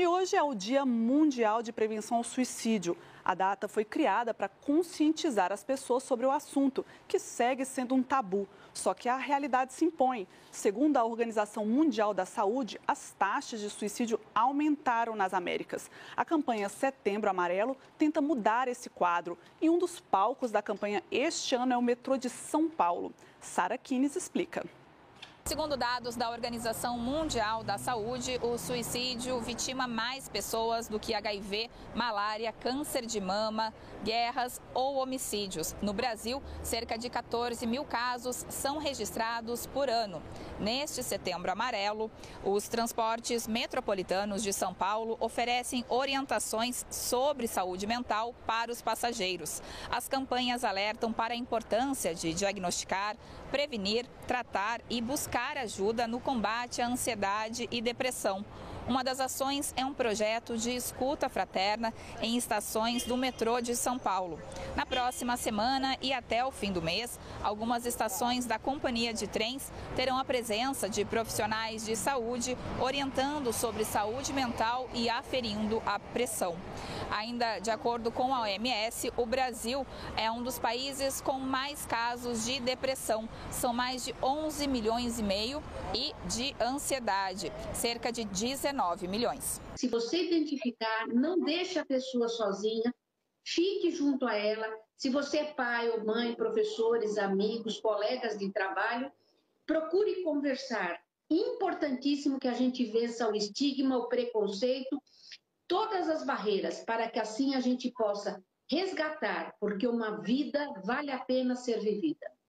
E hoje é o Dia Mundial de Prevenção ao Suicídio. A data foi criada para conscientizar as pessoas sobre o assunto, que segue sendo um tabu. Só que a realidade se impõe. Segundo a Organização Mundial da Saúde, as taxas de suicídio aumentaram nas Américas. A campanha Setembro Amarelo tenta mudar esse quadro. E um dos palcos da campanha este ano é o metrô de São Paulo. Sara Kines explica. Segundo dados da Organização Mundial da Saúde, o suicídio vitima mais pessoas do que HIV, malária, câncer de mama, guerras ou homicídios. No Brasil, cerca de 14 mil casos são registrados por ano. Neste Setembro Amarelo, os transportes metropolitanos de São Paulo oferecem orientações sobre saúde mental para os passageiros. As campanhas alertam para a importância de diagnosticar, prevenir, tratar e buscar ajuda no combate à ansiedade e depressão. Uma das ações é um projeto de escuta fraterna em estações do metrô de São Paulo. Na próxima semana e até o fim do mês, algumas estações da companhia de trens terão a presença de profissionais de saúde orientando sobre saúde mental e aferindo a pressão. Ainda de acordo com a OMS, o Brasil é um dos países com mais casos de depressão. São mais de 11 milhões e meio e de ansiedade, cerca de 19 milhões. Se você identificar, não deixe a pessoa sozinha, fique junto a ela. Se você é pai ou mãe, professores, amigos, colegas de trabalho, procure conversar. Importantíssimo que a gente vença o estigma, o preconceito, todas as barreiras, para que assim a gente possa resgatar, porque uma vida vale a pena ser vivida.